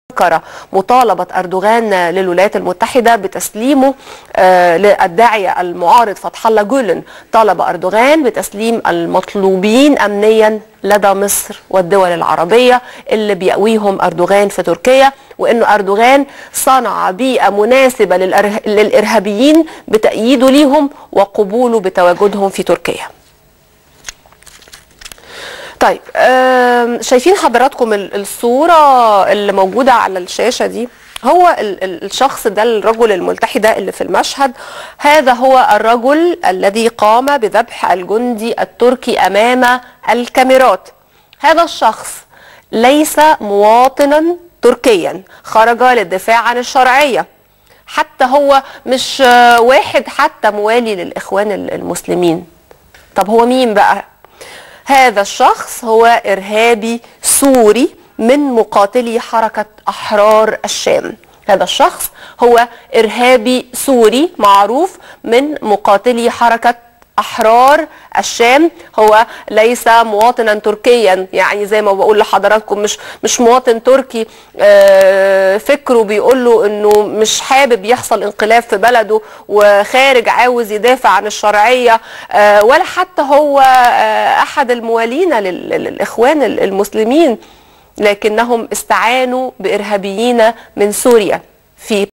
أنقرة مطالبة أردوغان للولايات المتحدة بتسليمه للداعية المعارض فتح الله جولن. طالب أردوغان بتسليم المطلوبين أمنيا لدى مصر والدول العربية اللي بيأويهم أردوغان في تركيا، وإنه أردوغان صنع بيئة مناسبة للإرهابيين بتأييده ليهم وقبوله بتواجدهم في تركيا. طيب شايفين حضراتكم الصورة اللي موجودة على الشاشة دي؟ هو الشخص ده، الرجل الملتحي ده اللي في المشهد، هذا هو الرجل الذي قام بذبح الجندي التركي أمام الكاميرات. هذا الشخص ليس مواطنا تركيا، خرج للدفاع عن الشرعية، حتى هو مش واحد حتى موالي للإخوان المسلمين. طب هو مين بقى؟ هذا الشخص هو إرهابي سوري من مقاتلي حركة أحرار الشام. هذا الشخص هو إرهابي سوري معروف من مقاتلي حركة أحرار الشام. هو ليس مواطنا تركيا، يعني زي ما بقول لحضراتكم مش مواطن تركي فكره بيقول له انه مش حابب يحصل انقلاب في بلده وخارج عاوز يدافع عن الشرعية، ولا حتى هو احد الموالين للإخوان المسلمين، لكنهم استعانوا بإرهابيين من سوريا في